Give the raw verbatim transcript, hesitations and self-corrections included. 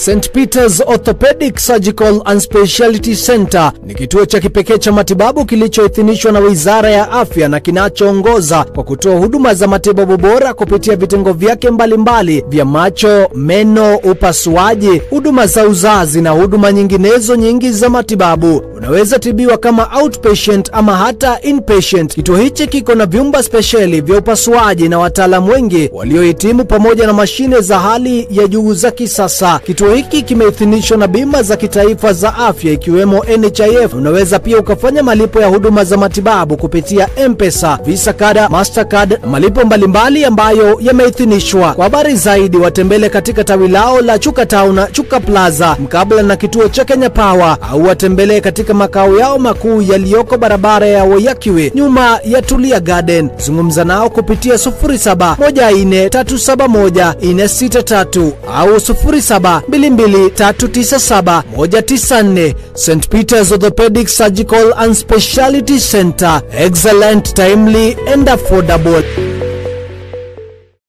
Saint Peter's Orthopedics Surgical and Specialty Center ni kituo cha kipekee cha matibabu kilichoidhinishwa na Wizara ya Afya na kinachoongoza kwa kutoa huduma za matibabu bora kupitia vitengo vyake mbalimbali vya macho, meno, upasuaji, huduma za uzazi na huduma nyinginezo nyingi za matibabu. Unaweza tibiwa kama outpatient ama hata inpatient. Kituo hichi kiko na vyumba speciali vya upasuaji na wataalamu wengi waliohitimu pamoja na mashine za hali ya juu za kisasa. Kituo hiki kimeidhinishwa na bima za kitaifa za afya ikiwemo N H I F. Unaweza pia ukafanya malipo ya huduma za matibabu kupitia M-Pesa, Visa Card, Mastercard, malipo mbalimbali ambayo yameidhinishwa. Kwa habari zaidi watembele katika tawi lao la Chuka Town, Chuka Plaza, mkabala na kituo cha Kenya Power, au watembele katika makao yao makuu yaliyoko barabara ya Wayakiwe nyuma ya Tulia Garden. Zungumza nao kupitia sufuri saba moja nne tatu saba moja nne sita tatu au sufuri saba mbili mbili tatu tisa saba moja tisa nne. Saint Peter's Orthopedics Surgical and Specialty Center. Excellent, timely and affordable.